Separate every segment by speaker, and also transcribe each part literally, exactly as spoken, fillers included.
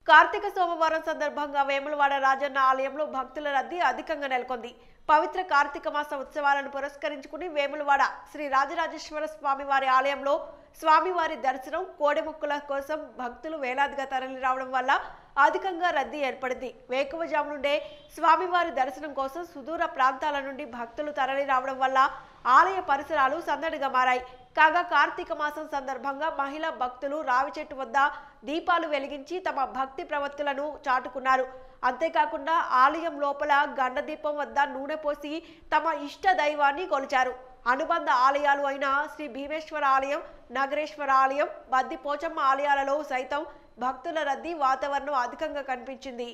Speaker 1: కార్తీక సోమవారం సందర్భంగా వేములవాడ రాజన్న ఆలయంలో భక్తుల రద్దీ అధికంగా నెలకొంది. పవిత్ర కార్తీక మాస ఉత్సవాలను పురస్కరించుకుని వేములవాడ శ్రీ రాజరాజేశ్వర స్వామి వారి ఆలయంలో స్వామివారి దర్శనం కోడెముక్కుల కోసం భక్తులు వేలాదిగా తరలి రావడం వల్ల అధికంగా రద్దీ ఏర్పడింది. వేకువజాము నుండే స్వామివారి దర్శనం కోసం సుదూర ప్రాంతాల నుండి భక్తులు తరలి రావడం వల్ల ఆలయ పరిసరాలు సందడిగా మారాయి. కాగా కార్తీక మాసం సందర్భంగా మహిళా భక్తులు రావి చెట్టు వద్ద దీపాలు వెలిగించి తమ భక్తి ప్రవృత్తులను చాటుకున్నారు. అంతేకాకుండా ఆలయం లోపల గండ దీపం వద్ద నూనె పోసి తమ ఇష్ట దైవాన్ని కొలిచారు. అనుబంధ ఆలయాలు అయిన శ్రీ భీమేశ్వర ఆలయం, నగరేశ్వర ఆలయం, బద్ది పోచమ్మ ఆలయాలలో సైతం భక్తుల రద్దీ వాతావరణం అధికంగా కనిపించింది.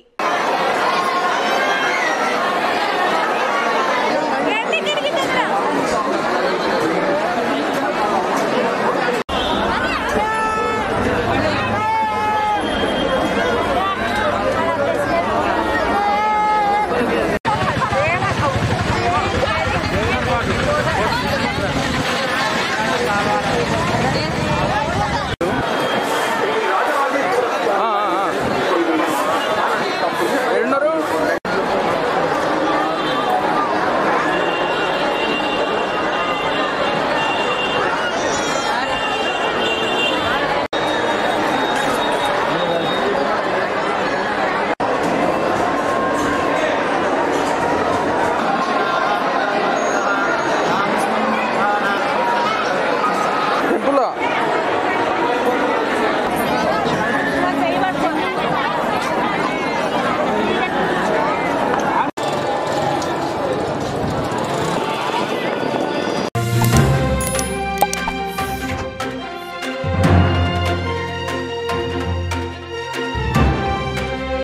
Speaker 2: రండి